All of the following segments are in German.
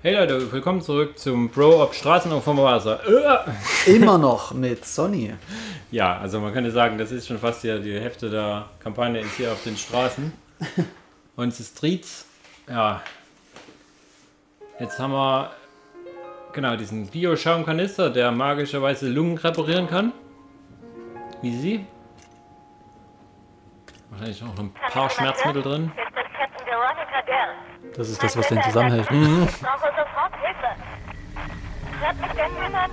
Hey Leute, willkommen zurück zum Bro-Op Straßenaufwärmer. Immer noch mit Sonny. Ja, also man könnte sagen, das ist schon fast hier die Hälfte der Kampagne ist hier auf den Straßen. Und die Streets, ja. Jetzt haben wir genau diesen Bio-Schaumkanister, der magischerweise Lungen reparieren kann. Wie Sie. Wahrscheinlich noch ein paar Schmerzmittel drin. Das ist das, was den zusammenhält. Ich brauche sofort Hilfe. Hört mich denn niemand?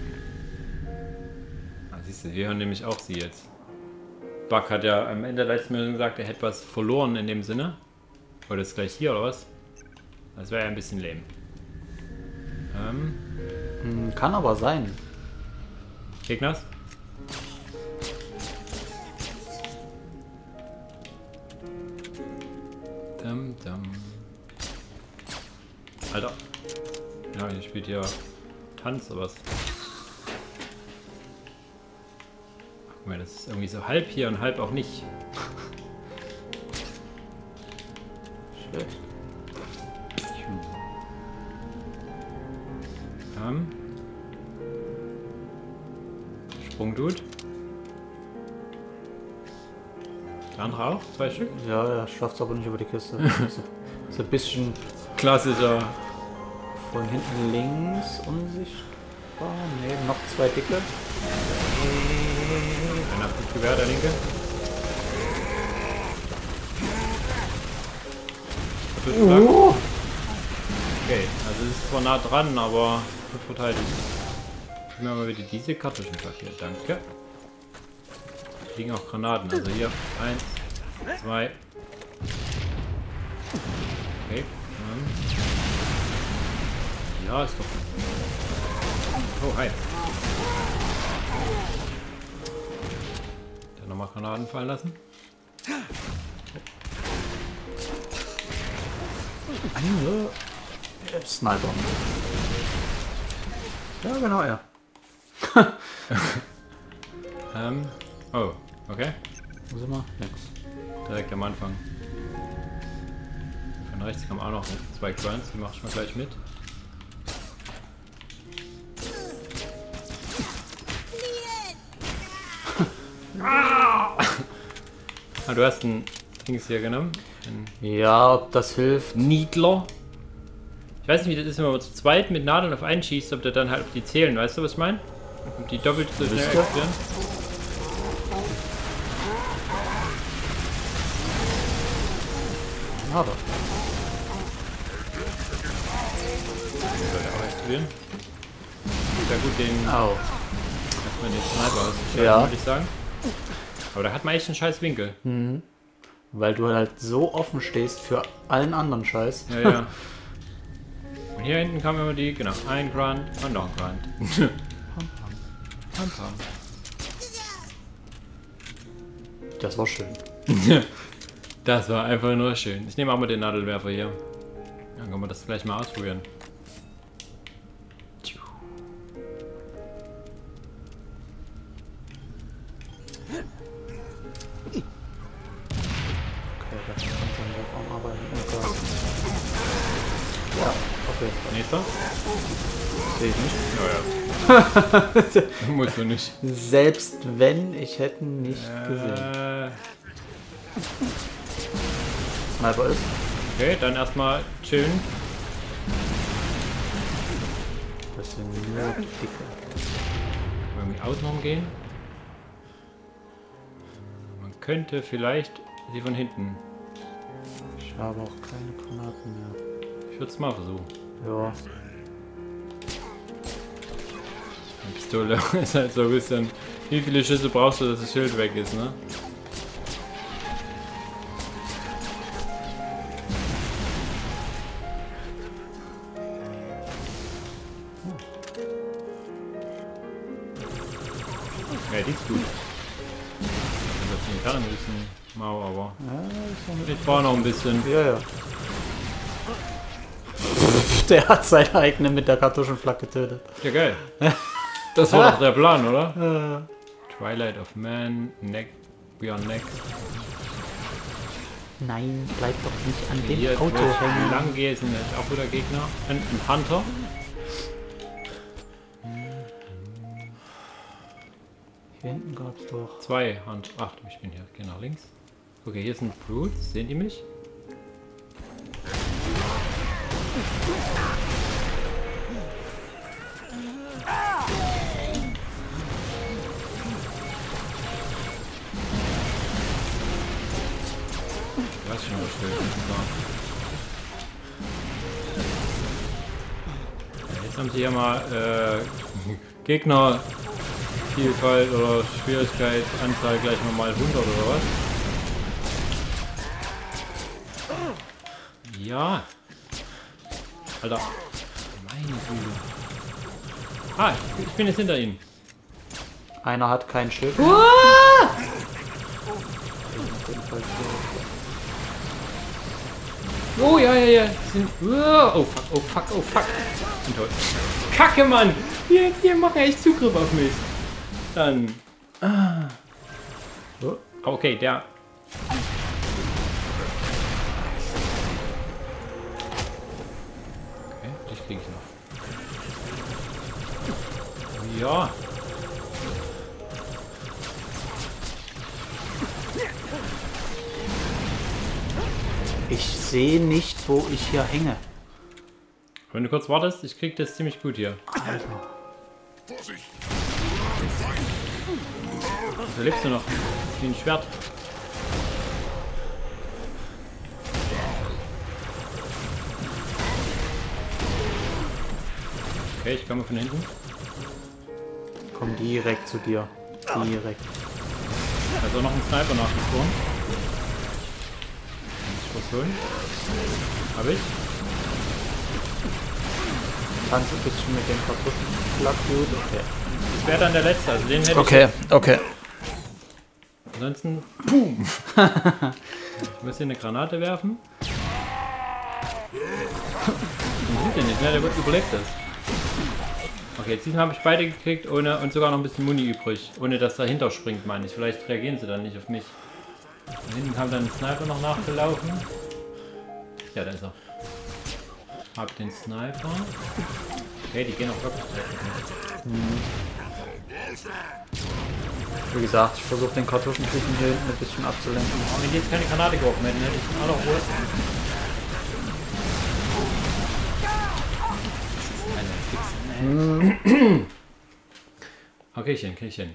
Ah, siehst du, wir hören nämlich auch sie jetzt. Buck hat ja am Ende der letzten Meldung gesagt, er hätte was verloren in dem Sinne. Oder ist gleich hier oder was? Das wäre ja ein bisschen lame. Kann aber sein. Gegners? Dum, dum. Alter. Ja, hier spielt hier Tanz oder was? Guck mal, das ist irgendwie so halb hier und halb auch nicht. Schlecht. Sprungdude. Der andere auch? 2 Stück? Ja, er schafft es aber nicht über die Kiste. Ist ein bisschen Klassischer. von hinten links unsichtbar. Ne, noch 2 dicke. Einer hat das Gewehr, der linke. Okay, also es ist zwar nah dran, aber gut verteidigt. Ich mir mal wieder diese Kartuschen hier. Danke. Liegen auch Granaten. Also hier 1, 2. Okay. Ja, ist doch. Oh, hi. Dann nochmal Granaten fallen lassen. Sniper. Ja, genau, ja. Oh, okay. Wo sind wir? Nix. Direkt am Anfang. Von rechts kommen auch noch 2 Grunts, die mach ich mal gleich mit. Ah, du hast ein Dings hier genommen. Ein Ja, ob das hilft. Niedler. Ich weiß nicht, wie das ist, wenn man zu zweit mit Nadeln auf einen schießt, ob der dann halt auf die zählen, weißt du, was ich meine? Ob die doppelt so schnell explodieren. Aber. Sollte auch explodieren. Sehr gut den, Au. erstmal den Sniper ausgeschaltet, Ja. würde ich sagen. Aber da hat man echt einen scheiß Winkel. Weil du halt so offen stehst für allen anderen Scheiß. Ja, ja. Und hier hinten kam immer die, genau, ein Grunt und noch ein Grunt. Pam, pam. Das war schön. Das war einfach nur schön. Ich nehme auch mal den Nadelwerfer hier. Dann können wir das gleich mal ausprobieren. Okay, das kann sein Wurfarm arbeiten. Oh Gott. Ja, okay. Nächster? Sehe ich nicht. Ja, ja. Musst du nicht. Selbst wenn, ich hätte ihn nicht gesehen. Sniper ist. Okay, dann erstmal chillen. Das sind nur dicke. Irgendwie außen rumgehen. Man könnte vielleicht sie von hinten. Ich habe auch keine Granaten mehr. Ich würde es mal versuchen. Ja. Die Pistole ist halt so ein bisschen. Wie viele Schüsse brauchst du, dass das Schild weg ist, ne? Ja, die ist gut. Ich kann ein bisschen mau, aber ich brauche noch ein bisschen. Ja, ja. Der hat seine eigene mit der Kartuschenflak getötet. Ja, geil. Das war doch der Plan, oder? Twilight of Man, Neck, Beyond Neck. Nein, bleib doch nicht an dem Hier, Auto wo ich hängen. lang gehe, sind jetzt auch wieder Gegner. Ein Hunter. Hier hinten gab's doch. 2 Hunter. Ach, ich bin hier. Geh nach links. Okay, hier sind Brutes. Sehen die mich? Ich weiß schon, was ich will. Ja, jetzt haben sie ja mal Gegnervielfalt oder Schwierigkeit, Anzahl gleich mal 100 oder was? Ja. Alter. Meine Güte. Ah, ich bin jetzt hinter ihnen. Einer hat kein Schild. Oh, ja, ja, ja. Sind, oh, fuck, oh, fuck, oh, fuck. Bin tot. Kacke, Mann. Die machen echt Zugriff auf mich. Dann. Ah. Okay, der. Okay, dich krieg ich noch. Ja. Ich sehe nicht, wo ich hier hänge. Wenn du kurz wartest, ich krieg das ziemlich gut hier. Alter. Da lebst du noch. Wie ein Schwert. Okay, ich komme von hinten. Komm direkt zu dir. Direkt. Also noch ein Sniper nachgesprungen. Was holen? Hab ich. Kannst du ein bisschen mit dem Kartoffelschlag gut? Okay. Das wäre dann der letzte, also den hätte Okay, okay. ich. Ansonsten. Boom! Ich muss hier eine Granate werfen. Wo sind denn nicht mehr? Der wird überlebt das. Okay, jetzt diesmal habe ich beide gekriegt ohne und sogar noch ein bisschen Muni übrig. Ohne dass dahinter springt, meine ich. Vielleicht reagieren sie dann nicht auf mich. Da hinten kam dann ein Sniper noch nachgelaufen. Ja, da ist er. Hab den Sniper. Okay, die gehen auch wirklich treffen. Wie gesagt, ich versuche den Kartoffelküchen hier hinten ein bisschen abzulenken. Aber wenn die jetzt keine Granate geworfen hätten, hätte ich in aller Ruhe. Okay, Killchen.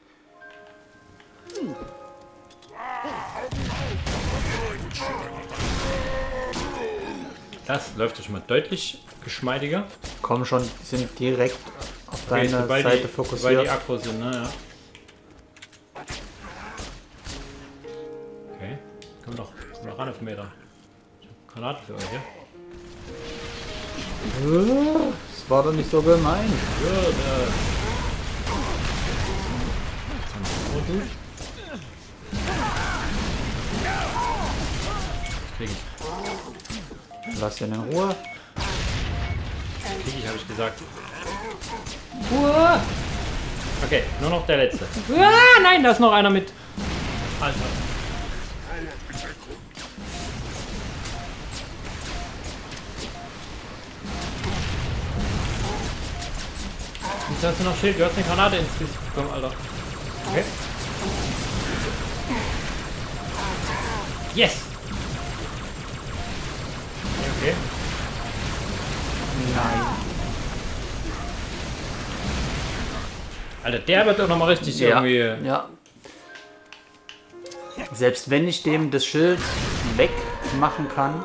Das läuft ja schon mal deutlich geschmeidiger. Komm schon, die sind direkt auf Okay, deine sobald Seite die fokussiert. aggro sind, ne? Ja. Okay, komm doch ran auf den Meter. Ich hab Granaten für euch, ja? Das war doch nicht so gemein. Ja, gut. Krieg ich. Lass ihn in Ruhe. Krieg ich, habe ich gesagt. Okay, nur noch der letzte. Nein, da ist noch einer mit. Alter. Jetzt hast du noch Schild, du hast eine Granate ins Gesicht bekommen, Alter. Okay. Yes! Okay. Nein. Alter, der wird doch nochmal richtig irgendwie. Ja. Selbst wenn ich dem das Schild wegmachen kann,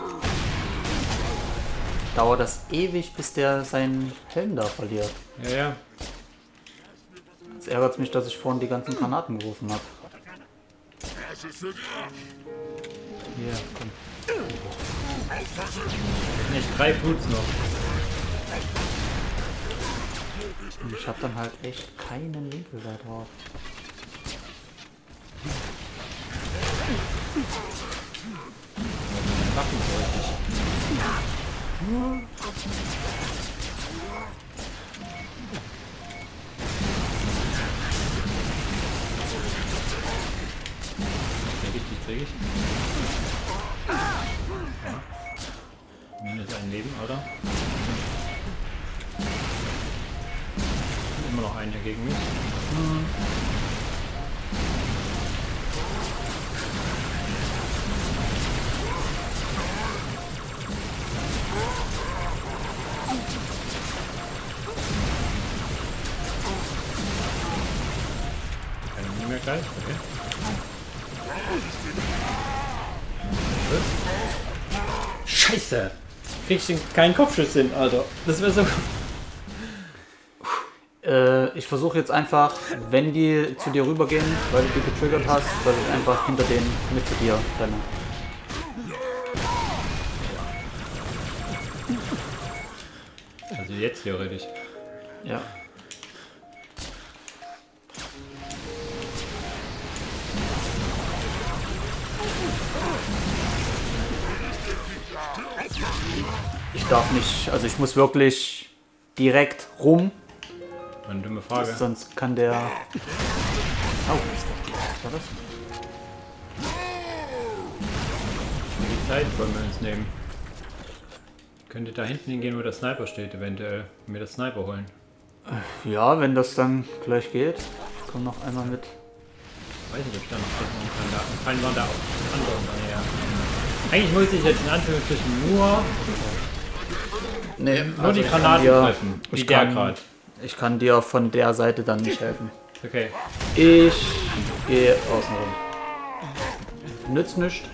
dauert das ewig, bis der seinen Helm da verliert. Ja, ja. Jetzt ärgert es mich, dass ich vorhin die ganzen Granaten gerufen habe. Hier, komm. Nicht 3 Boots noch. Und ich habe dann halt echt keinen Winkel da drauf. Waffen bräuchte ich. Krieg ich. Minus ein Leben, oder? Immer noch einer gegen mich. Keine Mini mehr gleich, okay. Scheiße! Kriegst du keinen Kopfschuss hin, Alter. Das wäre so. Ich versuche jetzt einfach, wenn die zu dir rübergehen, weil du die getriggert hast, dass ich einfach hinter denen mit zu dir renne. Also jetzt theoretisch. Ja. Ich darf nicht, also ich muss wirklich direkt rum, Eine dumme Frage. sonst kann der... Oh, was war das? Die Zeit wollen wir uns nehmen. Könnte da hinten hingehen, wo der Sniper steht, eventuell. Und mir das Sniper holen. Ja, wenn das dann gleich geht. Ich komme noch einmal mit. Weiß nicht, ob ich da noch treffen kann. Da fallen waren da auch andere daher. Eigentlich muss ich jetzt in Anführungsstrichen nur Also die ich Granaten kann dir- treffen. Wie ich der kann- gerade. Ich kann dir von der Seite dann nicht helfen. Okay. Ich gehe außen rum. Nützt nichts.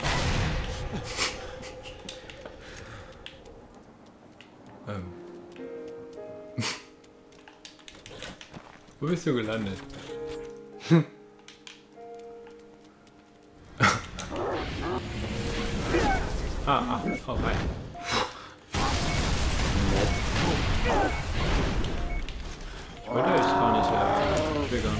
Wo bist du gelandet? Oh rein. Ich wollte euch gar nicht triggern.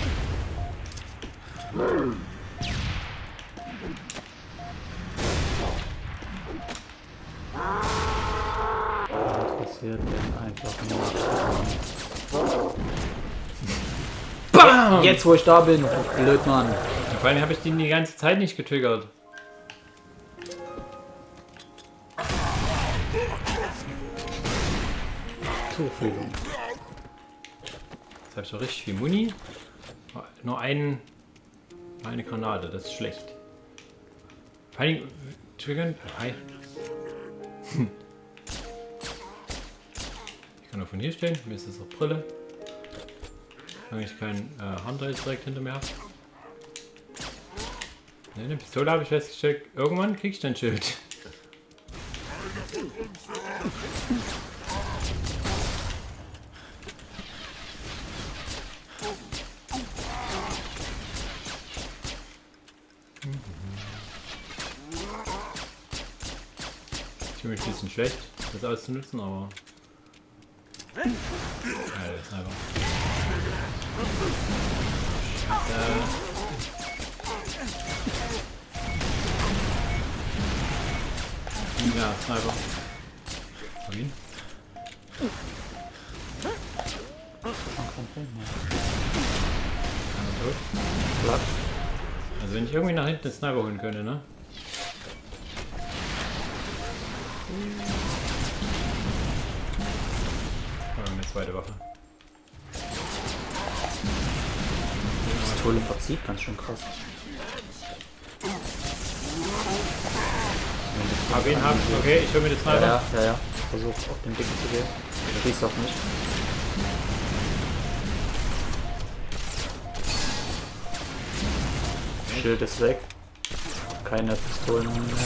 Interessiert den einfach nur. BAM! Jetzt wo ich da bin, blöd Mann. Vor allem habe ich den die ganze Zeit nicht getriggert. Tuchfühlung. Jetzt habe ich doch richtig viel Muni. Nur eine Granate, das ist schlecht. Vor allem triggern. Hi. Ich kann nur von hier stehen, mir ist das auch Brille. Solange ich keinen Hunter jetzt direkt hinter mir habe. Ne, eine Pistole habe ich festgestellt. Irgendwann kriegst du ein Schild. Ich bin ein bisschen schlecht, das auszunutzen, aber. Ja, das ist einfach. Ja, Sniper. Hab ihn. Einer tot. Blatt. Also wenn ich irgendwie nach hinten den Sniper holen könnte, ne? Oder eine zweite Waffe. Pistole verzieht, ganz schön krass. Hab ihn, hab ich. Okay, ich hol mir den Sniper. Ja. Versuch auf den Dicken zu gehen. Schießt auch nicht. Schild ist weg. Keine Pistolen mehr.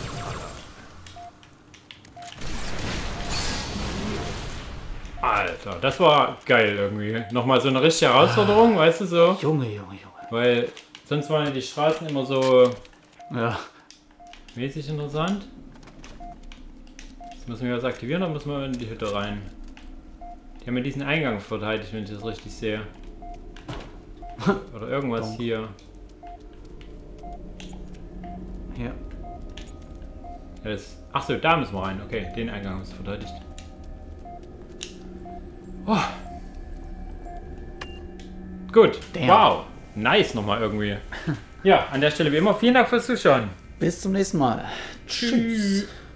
Alter, das war geil irgendwie. Nochmal so eine richtige Herausforderung, weißt du so? Junge. Weil sonst waren ja die Straßen immer so Ja. mäßig interessant. Jetzt müssen wir was aktivieren, dann müssen wir in die Hütte rein. Die haben ja diesen Eingang verteidigt, wenn ich das richtig sehe. Oder irgendwas hier. Hier. Ja, achso, da müssen wir rein. Okay, den Eingang haben sie verteidigt. Oh. Gut. Damn. Wow. Nice nochmal irgendwie. Ja, an der Stelle wie immer vielen Dank fürs Zuschauen. Bis zum nächsten Mal. Tschüss.